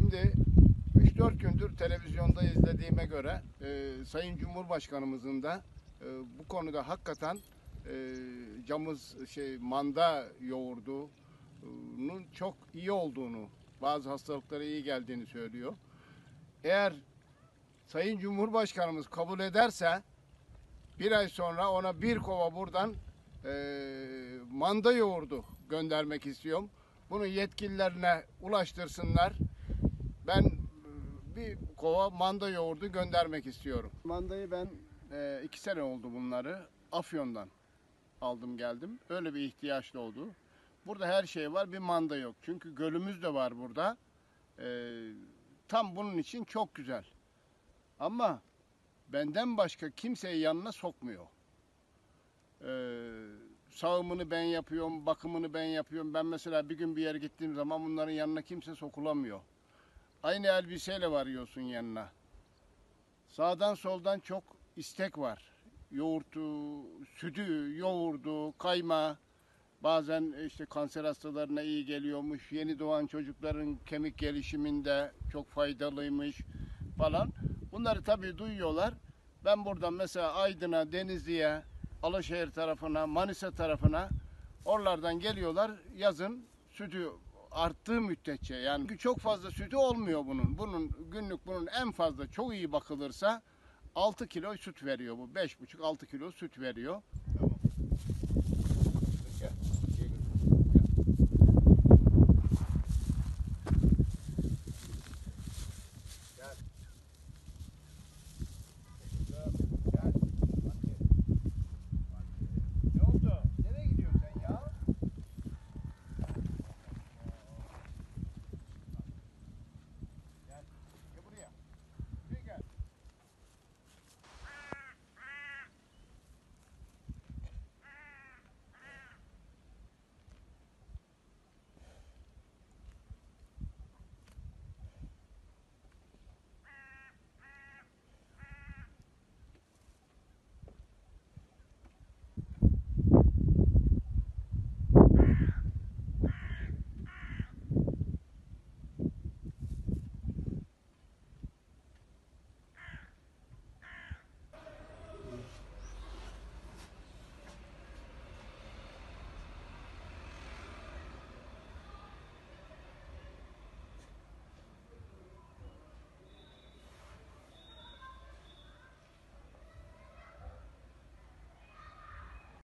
Şimdi 3-4 gündür televizyonda izlediğime göre Sayın Cumhurbaşkanımızın da bu konuda hakikaten manda yoğurdunun çok iyi olduğunu, bazı hastalıklara iyi geldiğini söylüyor. Eğer Sayın Cumhurbaşkanımız kabul ederse bir ay sonra ona bir kova buradan manda yoğurdu göndermek istiyorum. Bunu yetkililerine ulaştırsınlar. Ben bir kova manda yoğurdu göndermek istiyorum. Mandayı ben 2 sene oldu bunları. Afyon'dan aldım geldim. Öyle bir ihtiyaçlı oldu. Burada her şey var, bir manda yok. Çünkü gölümüz de var burada. Tam bunun için çok güzel. Ama benden başka kimseyi yanına sokmuyor. Sağımını ben yapıyorum, bakımını ben yapıyorum. Ben mesela bir gün bir yere gittiğim zaman bunların yanına kimse sokulamıyor. Aynı elbiseyle varıyorsun yanına. Sağdan soldan çok istek var. Yoğurtu, sütü, yoğurdu, kayma. Bazen işte kanser hastalarına iyi geliyormuş. Yeni doğan çocukların kemik gelişiminde çok faydalıymış falan. Bunları tabii duyuyorlar. Ben buradan mesela Aydın'a, Denizli'ye, Alaşehir tarafına, Manisa tarafına oralardan geliyorlar. Yazın sütü arttığı müddetçe, yani çok fazla sütü olmuyor bunun. Bunun en fazla çok iyi bakılırsa 6 kilo süt veriyor bu. 5,5-6 kilo süt veriyor.